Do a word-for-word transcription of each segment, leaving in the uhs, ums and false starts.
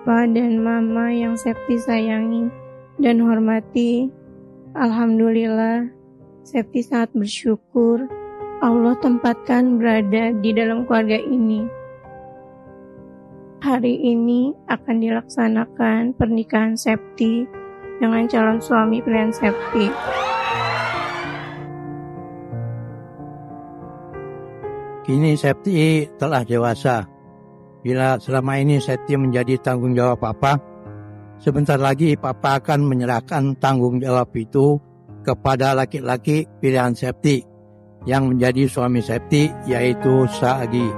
Papa dan Mama yang Septi sayangi dan hormati. Alhamdulillah, Septi sangat bersyukur Allah tempatkan berada di dalam keluarga ini. Hari ini akan dilaksanakan pernikahan Septi dengan calon suami pilihan Septi. Kini Septi telah dewasa. Bila selama ini Septi menjadi tanggung jawab Papa, sebentar lagi Papa akan menyerahkan tanggung jawab itu kepada laki-laki pilihan Septi yang menjadi suami Septi, yaitu Saadi.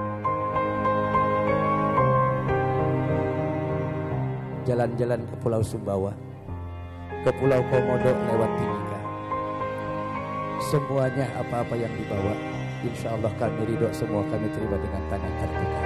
Jalan-jalan ke Pulau Sumbawa, ke Pulau Komodo lewat Timika. Semuanya apa-apa yang dibawa, insya Allah kami ridho, semua kami terima dengan tangan terbuka.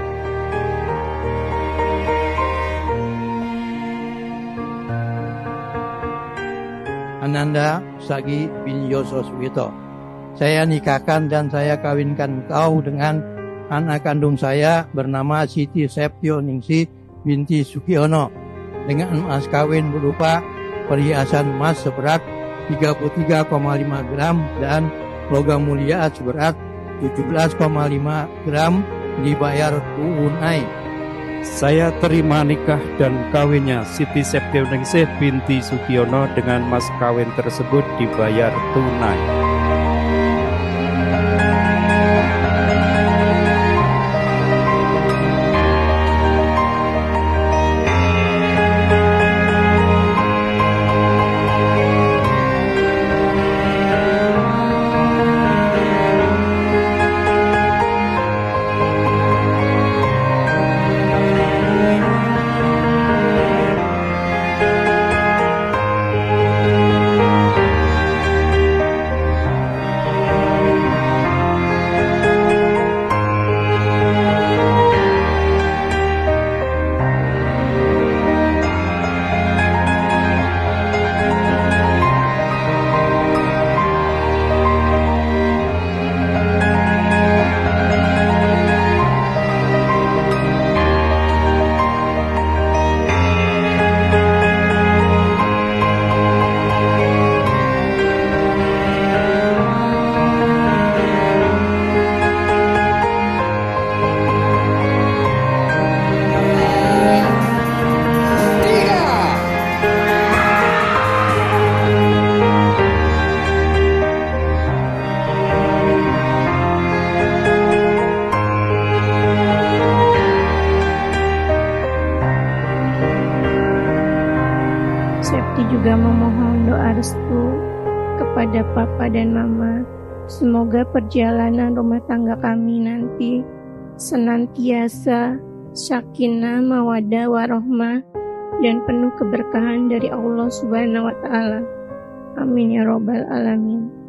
Ananda Sagi bin Yoso Suwito, saya nikahkan dan saya kawinkan kau dengan anak kandung saya bernama Siti Septio Ningsi binti Sukiono dengan mas kawin berupa perhiasan emas seberat tiga puluh tiga koma lima gram dan logam mulia seberat tujuh belas koma lima gram dibayar tunai. Saya terima nikah dan kawinnya Siti Septio Ningsih binti Sukiono dengan mas kawin tersebut dibayar tunai. Septi juga memohon doa restu kepada Papa dan Mama. Semoga perjalanan rumah tangga kami nanti senantiasa sakinah, mawaddah, warohmah, dan penuh keberkahan dari Allah Subhanahu wa Ta'ala. Amin ya Rabbal Alamin.